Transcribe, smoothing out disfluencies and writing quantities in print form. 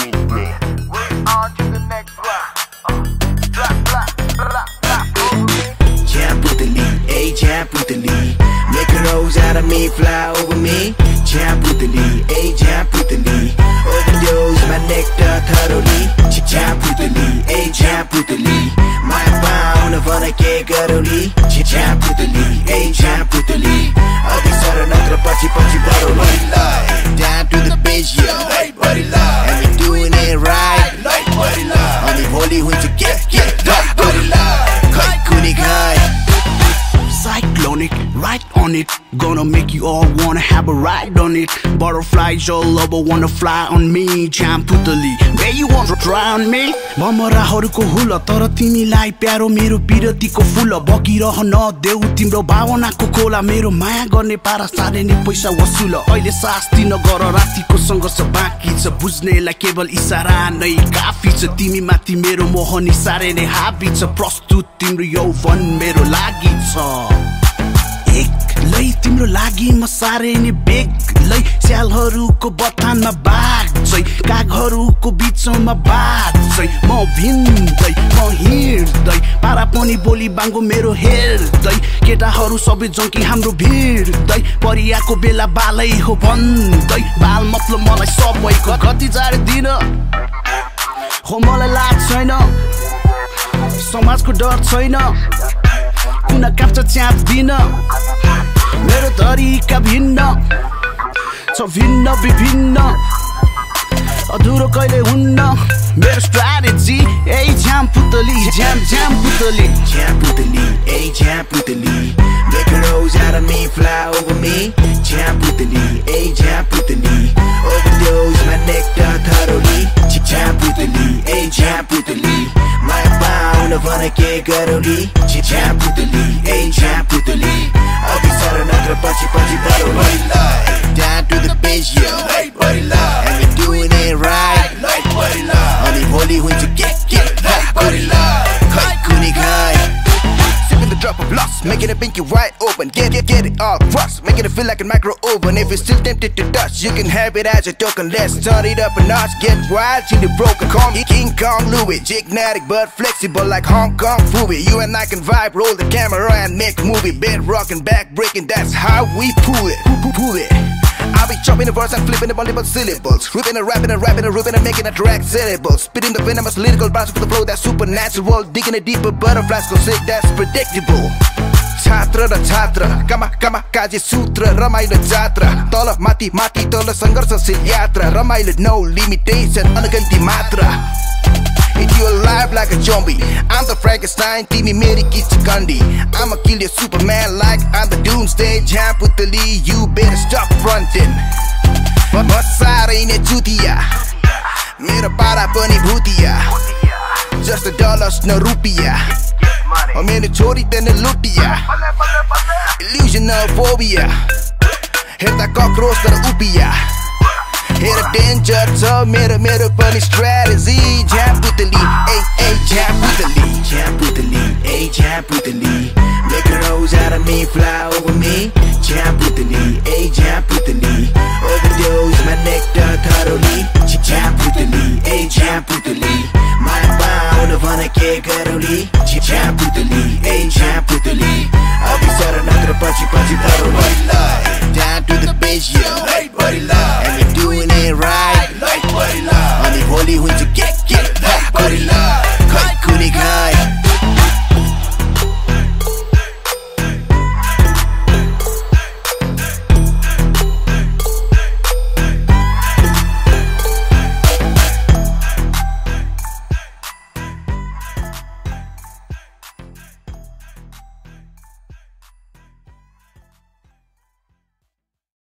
on to the next one. Jump with the lead, ayy, jump with the lead. Make a rose out of me, fly over me. Jump with the lead, ayy, jump with the lead. Overdose my nectar thoroughly. Jump with the lead, ayy, jump with the lead. My bound of on a cake thoroughly. Jump with the lead, ayy, jump with the lead. Adi sara natra pachi pachi thoroughly. Down to the base, yeah, and we doing it right. On the holy winter, get Kai kuni kai. Cyclonic, right on it. Gonna make you all wanna have a ride on it. Butterflies all over wanna fly on me. Champutali, where you want to try on me? भमराहरुको हुल तर तिमीलाई प्यारो मेरो बिरतीको फूल बगिरह नदेऊ तिम्रो भावनाको खोला मेरो माया गर्ने पारा सारे नि पैसा वसुल अहिले सास दिन गर रातिको संघर्ष बाँकी छ बुझ्नेलाई केवल इशारा नै काफी छ तिमी माथि मेरो मोहनी सारे नै हाबी छ प्रस्तुत तिम्रो यौवन मेरो लागि छ लै तिम्रो लागि म सारे नि बेग्लै स्यालहरुको बथानमा बाग्दै कागहरुको बीचमा बाग्दै म भिन्दै म हिँड्दै पारा पनि बोली बाङ्गो मेरो हेर्दै केटाहरु सबै जङ्की हाम्रो भिड्दै परियाको बेला बालै हो भन्दै बाल मतलब मलाई सबैको कति जाड दिन हो मलाई लाज छैन समाजको डर छैन कुना काप्छ च्याप दिन मेरो तरिका भिन्न छ भिन्न विभिन्न अधुरो कहिले हुन्न मेरो स्ट्र्याटेजी ए जाम पुतली जाम जाम पुतली ए जाम पुतली make a rose out of me fly over me जाम पुतली ए जाम पुतली overdose my nectar thoroughly जाम पुतली ए जाम पुतली my bound of on a cake thoroughly जाम पुतली ए जाम पुतली अभी सारा नत्र पछि पछि thoroughly down to the base yo and we doing it right on the holy winter get Kai kuni kai. Sipping the drop of loss, making it pinky wide open. Get it all crust, making it feel like a micro oven. If you're still tempted to touch, you can have it as a token. Let's turn it up a notch, get wild till the broken. Call me King Kong Louis, jignatic but flexible like Hong Kong Fooey. You and I can vibe, roll the camera and make a movie. Bed rocking, back breaking, that's how we pull it. Pull it. I'll be chopping the verse and flipping the multiple syllables, ripping and rapping and rapping and ripping and making a track syllables, spitting the venomous lyrical bars for the flow that's supernatural, digging it deeper, butterflies go sick, that's predictable. छात्र र छात्र कमा काजी सूत्र रमाइलो जात्रा तल माथि माथि तल संघर्षशील यात्रा रमाइलो no limitation अनगन्ती मात्रा. If you alive like a zombie, I'm the Frankenstein, Timmy Mary Kitty Gandhi. I'ma kill your Superman like I'm the Doomsday. Jump with the lead, you better stop fronting. But Masara in a Jutia, Mera para pani bhutia. Just a dollars no rupia. I'm in a chori then a lutia. Illusion of phobia. Hit the cockroach the upia. Hit a danger to mera funny strategy. Jump with the lead, ay, jump with the lead. Jump with the lead, ay, jump with the lead. Make a rose out of me, fly over me. Jump with the lead, ay, jump with the lead. Overdose my nectar thoroughly. Jump with the lead, ay, jump with the lead. My bound of on a cake thoroughly. Jump with the lead,